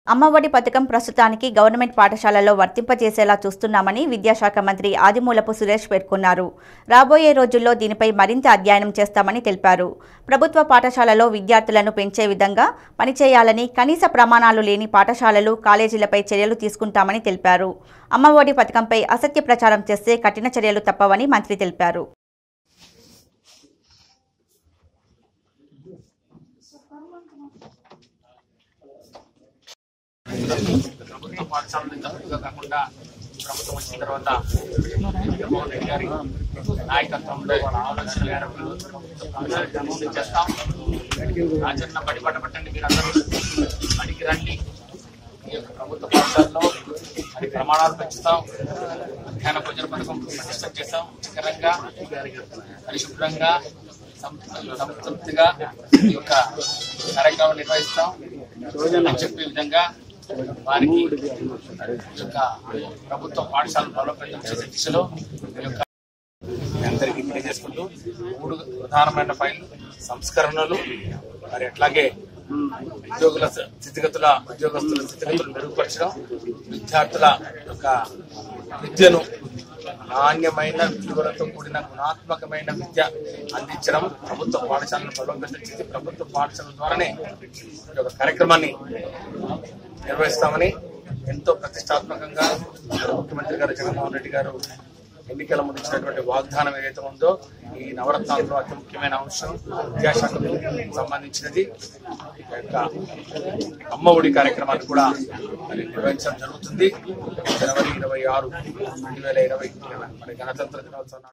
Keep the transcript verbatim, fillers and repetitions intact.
అమ్మఒడి పథకం ప్రస్తుతానికి గవర్నమెంట్ పాఠశాలల్లో వర్తింపజేసేలా చూస్తున్నామని విద్యాశాఖ మంత్రి ఆదిమూలపు సురేష్ పేర్కొన్నారు. రాబోయే రోజుల్లో దీనిపై మరింత అధ్యయనం చేస్తామని తెలిపారు. ప్రభుత్వ పాఠశాలలో విద్యార్థులను పెంచే విధంగా పనిచేయాలని, కనీస ప్రమాణాలు లేని పాఠశాలలు, కాలేజీలపై చర్యలు తీసుకుంటామని తెలిపారు. అమ్మఒడి పథకంపై అసత్య ప్రచారం చేస్తే కఠిన చర్యలు తప్పవని మంత్రి తెలిపారు. ప్రభుత్వ పాఠశాలను తప్పుగా కాకుండా ప్రభుత్వం వచ్చిన తర్వాత జగన్మోహన్ రెడ్డి గారి నాయకత్వంలో ఆలోచన మేరకు చేస్తాం. ఆచరణ బడి పట్ట పట్టండి, మీరు అందరూ బడికి రండి. ఈ యొక్క ప్రభుత్వ పాఠశాలలో మరి ప్రమాణాలు పెంచుతాం. మధ్యాహ్న భోజన పథకం ప్రతిష్ట చేస్తాం. రుచికరంగా, పరిశుభ్రంగా, సంతృప్తిగా ఈ యొక్క కార్యక్రమం నిర్వహిస్తాం అని చెప్పే విధంగా వారికి యొక్క ప్రభుత్వ పాఠశాలను బలోపేతం చేసే దిశలో యొక్క అందరికీ తెలియజేసుకుంటూ మూడు ప్రధానమైన ఫైళ్లు సంస్కరణలు, మరి అట్లాగే ఉద్యోగుల స్థితిగతుల ఉద్యోగస్తుల స్థితిగతులు మెరుగుపరచడం, విద్యార్థుల యొక్క విద్యను నాణ్యమైన విలువలతో కూడిన గుణాత్మకమైన విద్య అందించడం, ప్రభుత్వ పాఠశాలను బలోపేతం చేసి ప్రభుత్వ పాఠశాల ద్వారానే ఈ యొక్క కార్యక్రమాన్ని నిర్వహిస్తామని ఎంతో ప్రతిష్టాత్మకంగా ముఖ్యమంత్రి గారు జగన్మోహన్ రెడ్డి గారు ఎన్నికల ముందు ఇచ్చినటువంటి వాగ్దానం ఏదైతే ఉందో ఈ నవరత్నాల్లో అతి ముఖ్యమైన అంశం విద్యాశాఖకు సంబంధించినది. యొక్క అమ్మఒడి కార్యక్రమాన్ని కూడా మరి నిర్వహించడం జరుగుతుంది. జనవరి ఇరవై ఆరు రెండు వేల ఇరవై మరి గణతంత్ర దినోత్సవం